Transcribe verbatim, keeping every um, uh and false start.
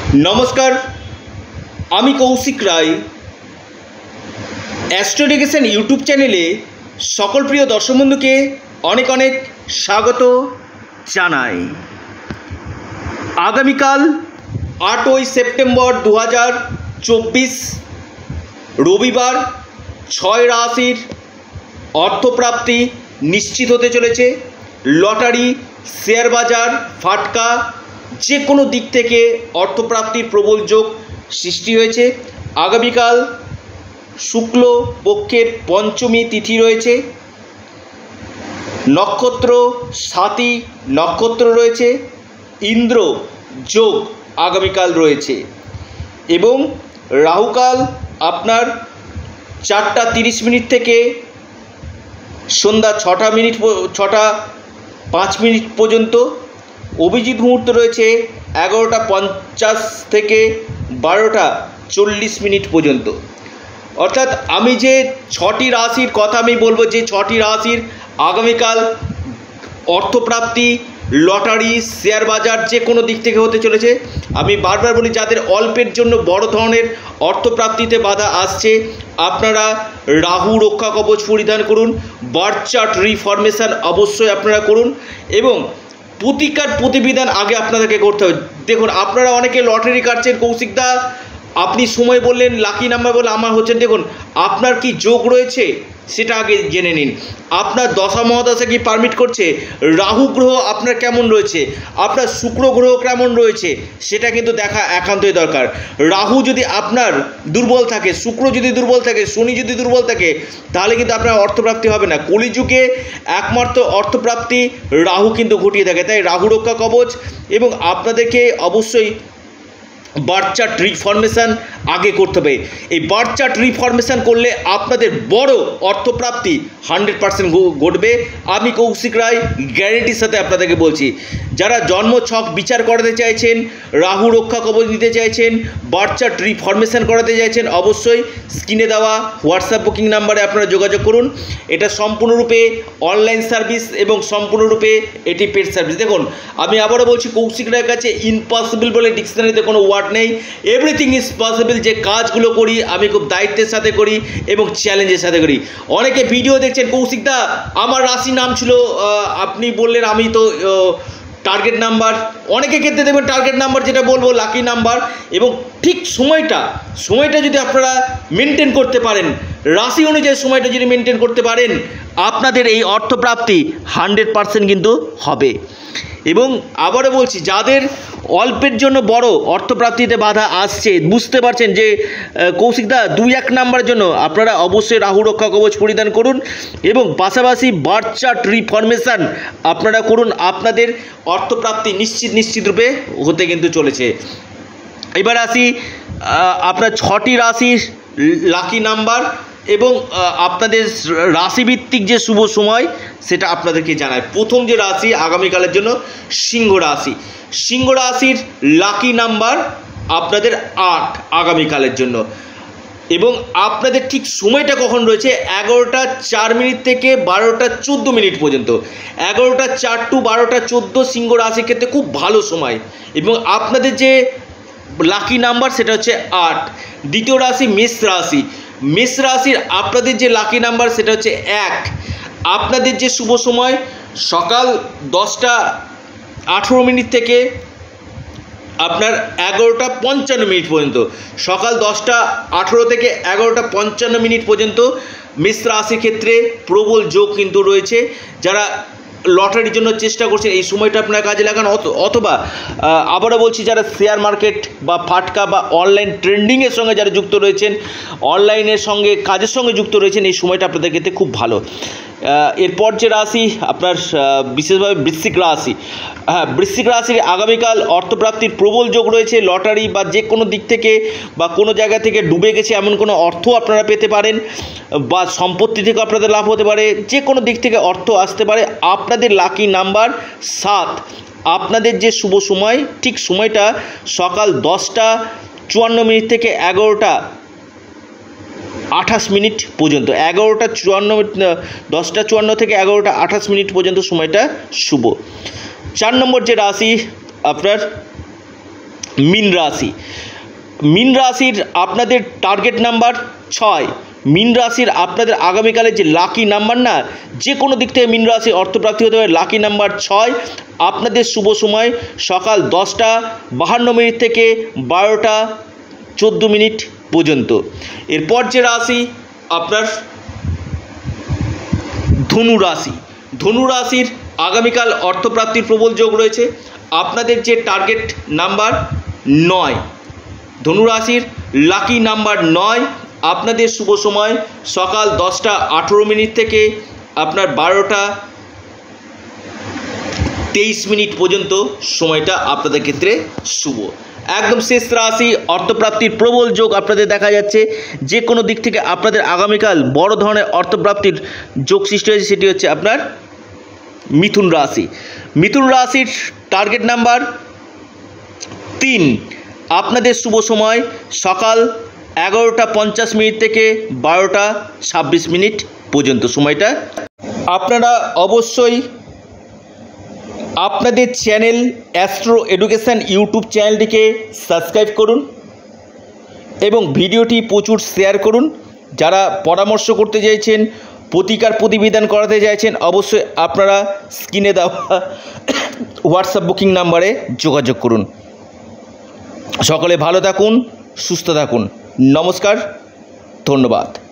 नमस्कार आमी कौशिक राय एस्ट्रोडिकेशन यूट्यूब चैनेले सकल प्रिय दर्शक बंधु के अनेक अनेक स्वागत जानाई। आगामीकाल आठई सेप्टेम्बर दो हज़ार चौबीस रविवार छय राशिर अर्थप्राप्ति निश्चित होते चलेছে। लटारी शेयर बाजार फाटका जे कोनो दिक থেকে অর্থপ্রাপ্তির প্রবল যোগ সৃষ্টি হয়েছে। আগামীকাল শুক্ল পক্ষের পঞ্চমী তিথি রয়েছে, নক্ষত্র সাতী নক্ষত্র রয়েছে, ইন্দ্র যোগ আগামীকাল রয়েছে এবং রাহুকাল আপনার চারটা তিরিশ মিনিট থেকে সন্ধ্যা ছটা মিনিট ছটা পাঁচ মিনিট পর্যন্ত। অভিজিৎ মুহূর্ত রয়েছে এগারোটা পঞ্চাশ থেকে বারোটা চল্লিশ মিনিট পর্যন্ত। অর্থাৎ আমি যে ছটি রাশির কথা আমি বলবো, যে ছটি রাশির আগামীকাল অর্থপ্রাপ্তি লটারি শেয়ার বাজার যে কোনো দিক থেকে হতে চলেছে। আমি বারবার বলি, যাদের অল্পের জন্য বড় ধরনের অর্থপ্রাপ্তিতে বাধা আসছে আপনারা রাহু রক্ষা কবচ পরিধান করুন, বার্থ চার্ট রিফরমেশন অবশ্যই আপনারা করুন এবং প্রতিকার প্রতিবিধান আগে আপনাদেরকে করতে হবে। দেখুন, আপনারা অনেকে লটারি কাটছেন, কৌশিকদা আপনি সময় বললেন, লাকি নাম্বার বললেন, আমার হচ্ছে, দেখুন আপনার কি যোগ রয়েছে সেটা আগে জেনে নিন। আপনার দশা মহাদশা কি পারমিট করছে, রাহু গ্রহ আপনার কেমন রয়েছে, আপনার শুক্র গ্রহ কেমন রয়েছে সেটা কিন্তু দেখা একান্তই দরকার। রাহু যদি আপনার দুর্বল থাকে, শুক্র যদি দুর্বল থাকে, শনি যদি দুর্বল থাকে, তাহলে কিন্তু আপনার অর্থপ্রাপ্তি হবে না। কলিযুগে একমাত্র অর্থপ্রাপ্তি রাহু কিন্তু ঘটিয়ে থাকে। তাই রাহু রক্ষা কবচ এবং আপনাদেরকে অবশ্যই বার্থ চার্ট রিফরমেশন আগে করতে হবে। এই বার্থ চার্ট রিফরমেশন করলে আপনাদের বড় অর্থপ্রাপ্তি হান্ড্রেড পার্সেন্ট ঘটবে। আমি কৌশিক রায় গ্যারেন্টির সাথে আপনাদেরকে বলছি। যারা জন্ম ছক বিচার করাতে চাইছেন, রাহু রক্ষা কবচ নিতে চাইছেন, বার্থ চার্ট রিফরমেশন করাতে চাইছেন, অবশ্যই স্ক্রিনে দেওয়া হোয়াটসঅ্যাপ বুকিং নাম্বারে আপনারা যোগাযোগ করুন। এটা সম্পূর্ণরূপে অনলাইন সার্ভিস এবং সম্পূর্ণরূপে এটি পেড সার্ভিস। দেখুন, আমি আবারও বলছি, কৌশিক রায়ের কাছে ইম্পসিবল বলে ডিকশনারিতে কোনো ওয়ার্ড নেই। Everything is possible. যে কাজগুলো করি আমি খুব দায়িত্বের সাথে করি এবং চ্যালেঞ্জের সাথে করি। অনেকে ভিডিও দেখছেন, কৌশিকদা আমার রাশি নাম ছিল, আপনি বললেন আমি তো টার্গেট নাম্বার, অনেকের ক্ষেত্রে দেখবেন টার্গেট নাম্বার যেটা বলবো লাকি নাম্বার, এবং ঠিক সময়টা সময়টা যদি আপনারা মেনটেন করতে পারেন, রাশি অনুযায়ী সময়টা যদি মেনটেন করতে পারেন, আপনাদের এই অর্থপ্রাপ্তি হান্ড্রেড পার্সেন্ট কিন্তু হবে। এবং আবারও বলছি, যাদের অল্পের জন্য বড় অর্থপ্রাপ্তিতে বাধা আসছে, বুঝতে পারছেন যে কৌশিকদা দুই এক নাম্বারের জন্য, আপনারা অবশ্যই রাহু রক্ষা কবচ পরিধান করুন এবং পাশাপাশি বার্থ চার্ট রিফরমেশন আপনারা করুন। আপনাদের অর্থপ্রাপ্তি নিশ্চিত নিশ্চিত রূপে হতে কিন্তু চলেছে। এবার আসি আপনার ছটি রাশির লাকি নাম্বার এবং আপনাদের রাশিভিত্তিক যে শুভ সময় সেটা আপনাদেরকে জানায়। প্রথম যে রাশি আগামীকালের জন্য সিংহ রাশি। সিংহ রাশির লাকি নাম্বার আপনাদের আট আগামীকালের জন্য এবং আপনাদের ঠিক সময়টা কখন রয়েছে, এগারোটা চার মিনিট থেকে বারোটা চোদ্দো মিনিট পর্যন্ত। এগারোটা চার টু বারোটা চোদ্দো সিংহ রাশির ক্ষেত্রে খুব ভালো সময় এবং আপনাদের যে লাকি নাম্বার সেটা হচ্ছে আট। দ্বিতীয় রাশি মেষ রাশি। মেষ রাশির আপনাদের যে লাকি নাম্বার সেটা হচ্ছে এক। আপনাদের যে শুভ সময় সকাল দশটা আঠেরো মিনিট থেকে আপনার এগারোটা পঞ্চান্ন মিনিট পর্যন্ত, সকাল দশটা আঠেরো থেকে এগারোটা পঞ্চান্ন মিনিট পর্যন্ত মেষ রাশির ক্ষেত্রে প্রবল যোগ কিন্তু রয়েছে। যারা লটারির জন্য চেষ্টা করছেন এই সময়টা আপনারা কাজে লাগান, অথবা আবারও বলছি, যারা শেয়ার মার্কেট বা ফাটকা বা অনলাইন ট্রেন্ডিংয়ের সঙ্গে যারা যুক্ত রয়েছেন, অনলাইনের সঙ্গে কাজের সঙ্গে যুক্ত রয়েছেন, এই সময়টা আপনাদের ক্ষেত্রে খুব ভালো। এরপর যে রাশি আপনার বিশেষভাবে বৃশ্চিক রাশি। হ্যাঁ, বৃশ্চিক রাশির আগামীকাল অর্থপ্রাপ্তির প্রবল যোগ রয়েছে। লটারি বা যে কোনো দিক থেকে বা কোনো জায়গা থেকে ডুবে গেছে এমন কোনো অর্থ আপনারা পেতে পারেন, বা সম্পত্তি থেকে আপনাদের লাভ হতে পারে, যে কোনো দিক থেকে অর্থ আসতে পারে। আপনাদের লাকি নাম্বার সাত। আপনাদের যে শুভ সময় ঠিক সময়টা সকাল দশটা চুয়ান্ন মিনিট থেকে এগারোটা আঠাশ মিনিট পর্যন্ত, এগারোটা চুয়ান্ন দশটা চুয়ান্ন থেকে এগারোটা আঠাশ মিনিট পর্যন্ত সময়টা শুভ। চার নম্বর যে রাশি আপনার মীন রাশি। মীন রাশির আপনাদের টার্গেট নাম্বার ছয়। মীন রাশির আপনাদের আগামীকালের যে লাকি নাম্বার না, যে কোনো দিক থেকে মীন রাশির অর্থপ্রাপ্তি হতে পারে। লাকি নাম্বার ছয়। আপনাদের শুভ সময় সকাল দশটা বাহান্ন মিনিট থেকে বারোটা চোদ্দো মিনিট পর্যন্ত। এরপর যে রাশি আপনার ধনু রাশি। ধনু রাশির আগামীকাল অর্থপ্রাপ্তির প্রবল যোগ রয়েছে। আপনাদের যে টার্গেট নাম্বার নয়। ধনু রাশির লাকি নাম্বার নয়। আপনাদের শুভ সময় সকাল দশটা আঠেরো মিনিট থেকে আপনার বারোটা তেইশ মিনিট পর্যন্ত সময়টা আপনাদের ক্ষেত্রে শুভ। একদম শেষ রাশি, অর্থপ্রাপ্তির প্রবল যোগ আপনাদের দেখা যাচ্ছে। যে কোনো দিক থেকে আপনাদের আগামীকাল বড় ধরনের অর্থপ্রাপ্তির যোগ সৃষ্টি হয়েছে, সেটি হচ্ছে আপনার মিথুন রাশি। মিথুন রাশির টার্গেট নাম্বার তিন। আপনাদের শুভ সময় সকাল এগারোটা পঞ্চাশ মিনিট থেকে বারোটা ছাব্বিশ মিনিট পর্যন্ত সময়টা। আপনারা অবশ্যই আপনাদের চ্যানেল অ্যাস্ট্রো এডুকেশান ইউটিউব চ্যানেলটিকে সাবস্ক্রাইব করুন এবং ভিডিওটি প্রচুর শেয়ার করুন। যারা পরামর্শ করতে চাইছেন, প্রতিকার প্রতিবিধান করাতে চাইছেন, অবশ্যই আপনারা স্ক্রিনে দেওয়া হোয়াটসঅ্যাপ বুকিং নাম্বারে যোগাযোগ করুন। সকলে ভালো থাকুন, সুস্থ থাকুন। নমস্কার, ধন্যবাদ।